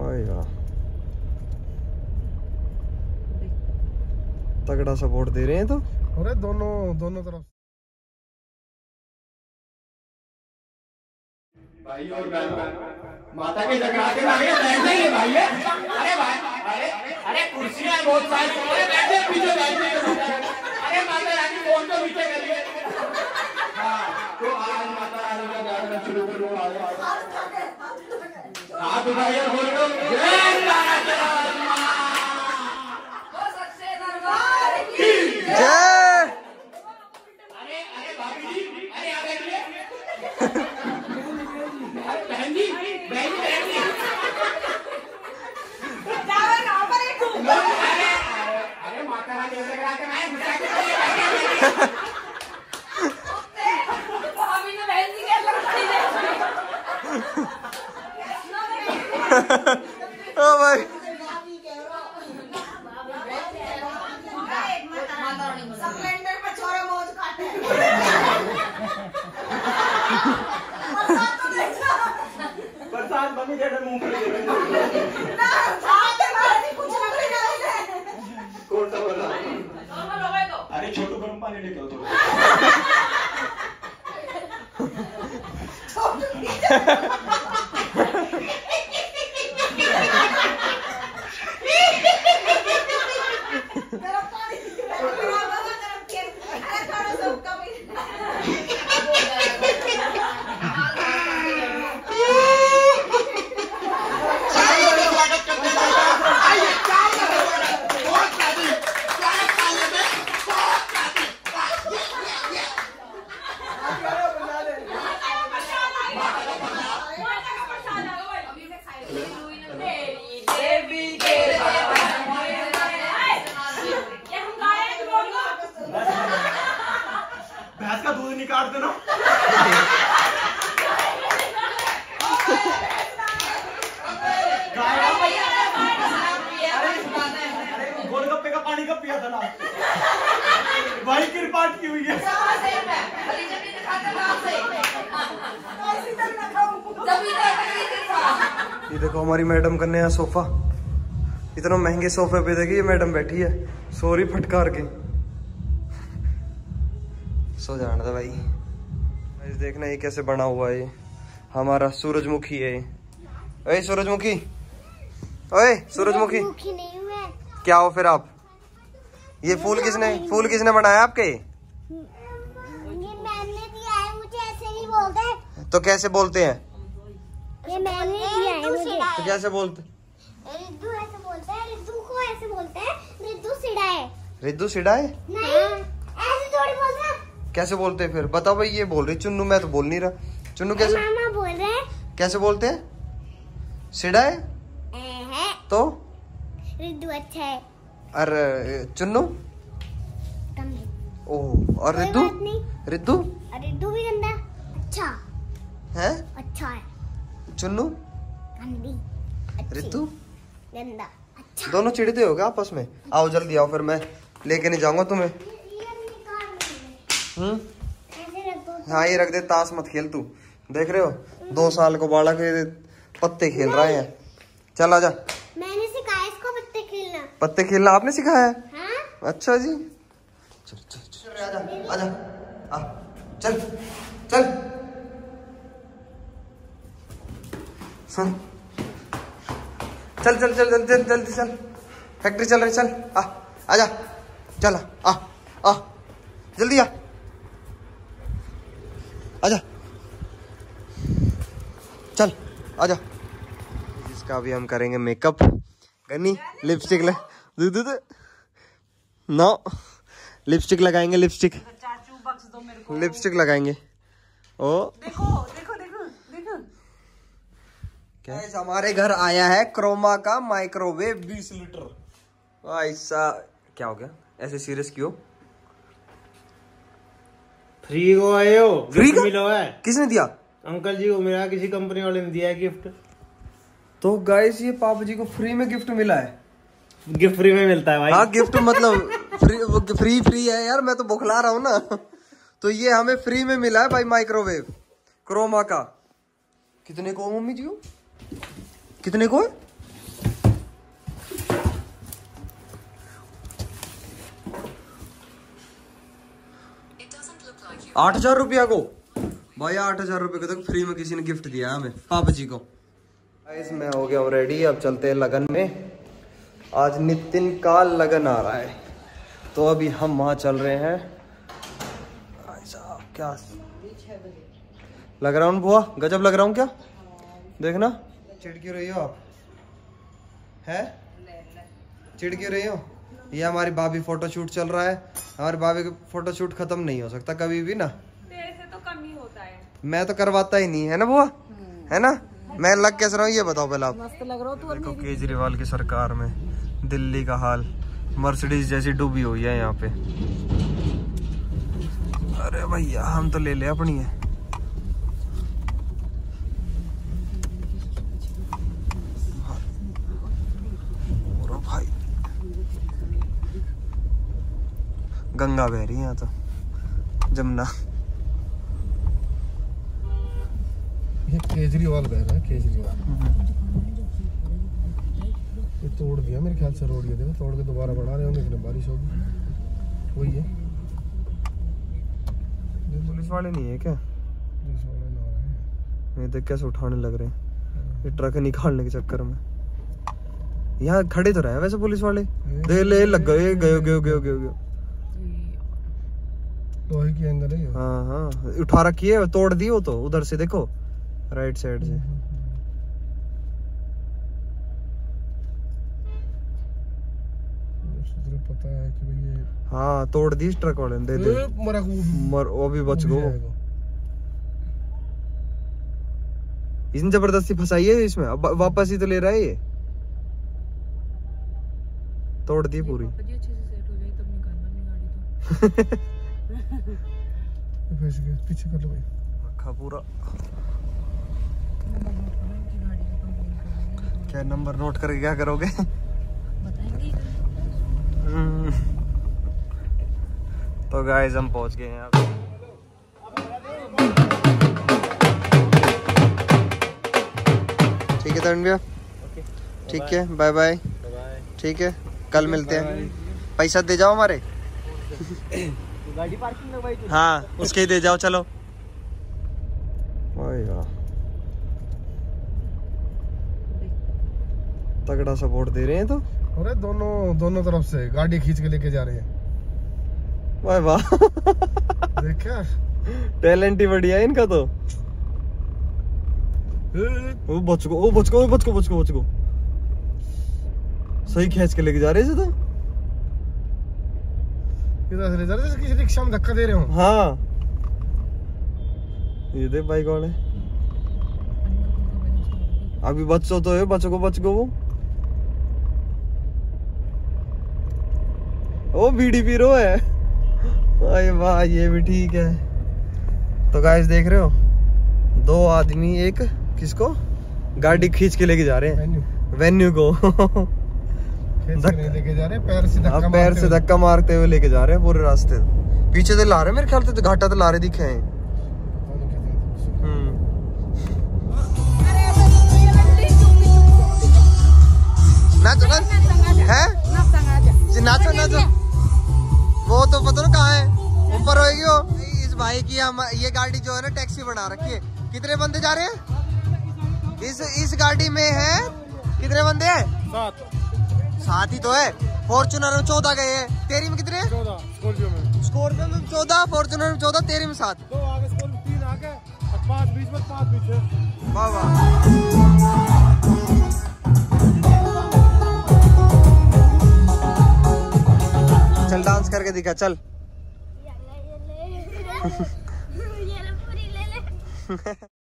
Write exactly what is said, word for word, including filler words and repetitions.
तगड़ा सपोर्ट दे रहे हैं तो। अरे दोनों दोनों तरफ भाई और बहन माता के जगराते में आगे बैठने ही भाई है। अरे भाई अरे अरे कुर्सियां बहुत सारी अरे बैठे पीछे बैठने अरे माता रानी फोन को पीछे करिए। हाँ तो आज माता रानी का गाना शुरू करो। हाथ उठाइए बोल दो जय तारा वो सच्चे दरबार की जय। अरे अरे भाभी जी अरे आ बैठिए बहन जी बहन बहन जी जाओ ना पर एक अरे अरे माता रानी ऐसे करा के मैं गुस्सा कर भाभी ने बहन जी के लड़की दे ओ भाई स्प्लेंडर पे छोरे मौज काटे बरसात बनी जेठे मुंह पे ना साथ में कुछ लग रहा है। कौन सा बोला नॉर्मल हो गए तो अरे छोटू गर्म पानी लेके आओ थोड़ा। गरम पानी गरम के अरे थोड़ा सा कम भैंस का दूध निकाल देना। गोलगप्पे का पानी कब पिया था ना भाई किरपाट की हुई है। ये देखो हमारी मैडम का नया सोफा, इतना महंगे सोफे पे देखिए ये मैडम बैठी है, सोरी फटकार के सो जाना था भाई। इस देखना ये कैसे बना हुआ है, हमारा सूरजमुखी है। ओए सूरजमुखी, ओए सूरजमुखी नहीं हुआ। क्या हो फिर आप? ये फूल किसने फूल किसने बनाया आपके? ये मैंने दिया है, मुझे ऐसे नहीं बोलते। तो कैसे बोलते हैं? ये मैंने दिया है मुझे। तो कैसे बोलते? रिद्धू ऐसे बोलते हैं, रिद्धू को ऐसे बोलते हैं, रिद्धू सिड़ा है। रिद्धू सिड़ा है? नहीं ऐसे थोड़ी बोलते हैं। कैसे बोलते हैं फिर? बताओ भाई। ये बोल रही चुन्नू, मैं तो बोल नहीं रहा। चुन्नू कैसे मामा बोल रहे हैं। कैसे बोलते हैं? सिड़ा है है तो रिद्धू अच्छा है। और चुन्नू कम है। ओह, और कोई रिद्धू बात नहीं। रिद्धू और रिद्धू भी गंदा अच्छा है, अच्छा है। चुन्नू गंदी अच्छी रिद्धू गंदा अच्छा। दोनों चिढ़ते हो क्या आपस में? आओ जल्दी आओ, फिर मैं लेके नहीं जाऊंगा तुम्हें। हम्म ऐसे रख दो। हाँ ये रख दे, ताश मत खेल तू। देख रहे हो दो साल को बालक पत्ते खेल रहा है। चल आजा। मैंने सिखाया इसको पत्ते खेलना। पत्ते खेलना आपने सिखाया है? हाँ? अच्छा जी। चल चल चल आजा आजा आ चल चल सुन चल चल चल जल्दी जल्दी जल्दी चल, फैक्ट्री चल रही, चल आ आजा चल आ आ जल्दी आ आजा चल आजा। इसका भी हम करेंगे मेकअप। गनी लिपस्टिक ले दू दू नो लिपस्टिक लगाएंगे, लिपस्टिक चाचू बक्स दो मेरे को। लिपस्टिक लगाएंगे। ओ देखो देखो देखो देखो क्या है? हमारे घर आया है क्रोमा का माइक्रोवेव बीस लीटर। ऐसा क्या हो गया? ऐसे सीरियस क्यों? फ्री को आए हो? फ्री का? मिला है। किसने दिया? अंकल जी को मेरा किसी कंपनी वाले ने दिया है गिफ्ट। तो गाइस ये पापा जी को फ्री में गिफ्ट मिला है। गिफ्ट फ्री में मिलता है भाई। हाँ गिफ्ट मतलब फ्री फ्री फ्री है यार, मैं तो बुखला रहा हूँ ना। तो ये हमें फ्री में मिला है भाई माइक्रोवेव क्रोमा का। कितने को मम्मी जी? कितने को? आठ हजार रुपया को भाई, आठ हजार रुपये को तो फ्री में किसी ने गिफ्ट दिया हमें, पापा जी को। इसमें हो गया हूँ रेडी, अब चलते हैं लगन में। आज नितिन का लगन आ रहा है, तो अभी हम वहाँ चल रहे हैं। साहब क्या लग रहा हूँ बुआ, गजब लग रहा हूँ क्या? देखना, चिढ़ क्यों रही हो आप? है चिढ़ क्यों रही हो? ये हमारी भाभी फोटो शूट चल रहा है। हमारी भाभी का फोटो शूट खत्म नहीं हो सकता कभी भी ना। तेरे से तो कम ही होता है। मैं तो करवाता ही नहीं है ना बुआ, है ना? मैं लग कैसे रहा हूँ ये बताओ पहले आप। मस्त लग रहा हो तू। देखो केजरीवाल की सरकार में दिल्ली का हाल, मर्सिडीज जैसी डूबी हुई है यहाँ पे। अरे भैया हम तो ले ले अपनी है। और भाई गंगा बह रही है यहाँ तो, जमुना। ये केजरीवाल बह रहा है, केजरीवाल। ये तोड़ दिया मेरे ख्याल से रोड, ये देखो तोड़ के दोबारा बढ़ा रहे होंगे, लेकिन बारिश होगी। वही है, पुलिस वाले नहीं है क्या? पुलिस वाले ना रहे हैं। ये देख कैसे उठाने लग रहे हैं, ये ट्रक निकालने के चक्कर में। यहाँ खड़े तो रहे वैसे पुलिस वाले, दे ले लग गए, गयो गयो गयो गयो गयो। लोहे की एंगल है ये। हाँ हाँ उठा रखी है, तोड़ दी वो तो उधर से, देखो राइट साइड से। पता है कि भाई ये हाँ तोड़ दी ट्रक वाले ने, दे दे मरा को मर, वो भी बच गो। इसने जबरदस्ती फंसाई है इसमें, अब वापस ही तो ले रहा है ये। तोड़ दी पूरी। अच्छे से सेट हो जाए तब निकालना अपनी गाड़ी तो। फंस गए, पीछे कर लो भाई। रखा पूरा। क्या नंबर नोट करके क्या करोगे? बताएंगे। हम्म। तो गाइस हम पहुंच गए हैं अब। ठीक है तरुण भैया, ठीक है, बाय बाय। ठीक है, कल मिलते हैं। पैसा दे जाओ हमारे। गाड़ी पार्किंग लगवाई थी। हाँ उसके ही दे जाओ, चलो। तगड़ा सपोर्ट दे रहे हैं तो। अरे दोनों दोनों तरफ से गाड़ी खींच के लेके जा रहे हैं। वाह वाह देखा, टैलेंट ही बढ़िया है इनका तो। वो बच को, वो बच को, वो बच को, बच को, बच को। सही खींच के लेके जा रहे हैं तो। इधर से ले जा रहे जैसे किसी रिक्शा में धक्का दे रहे हो। हाँ ये देख बाइक वाले। अभी बच्चों तो है, बच्चों को बच को वो ओ बीड़ी पी रो है। अरे वाह ये भी ठीक है। तो गाइस देख रहे हो, दो आदमी एक किसको गाड़ी खींच के लेके जा रहे हैं, वेन्यू को। खींच के नहीं लेके जा रहे, पैर से धक्का अब पैर मारते से हुए। धक्का मारते हुए लेके जा रहे हैं पूरे रास्ते। पीछे से ला रहे हैं मेरे ख्याल से, तो घाटा तो ला रहे दिखे हैं। हम्म नाचो ना है, नाचो नाचो। वो तो पता ना कहाँ है, ऊपर होगी वो। इस भाई की हम ये गाड़ी जो है ना टैक्सी बना रखी है। कितने बंदे जा रहे हैं इस इस गाड़ी में? है कितने बंदे हैं? सात। सात ही तो है। फॉर्च्यूनर में चौदह गए हैं, तेरी में कितने? चौदह। स्कॉर्पियो में स्कॉर्पियो में चौदह, फॉर्च्यूनर में चौदह, तेरी में सात। दो आगे, स्कॉर्पियो तीन आगे और पांच बीच में, पांच पीछे। वाह वाह। चल डांस करके दिखा, चल। ये ले पूरी ले ले।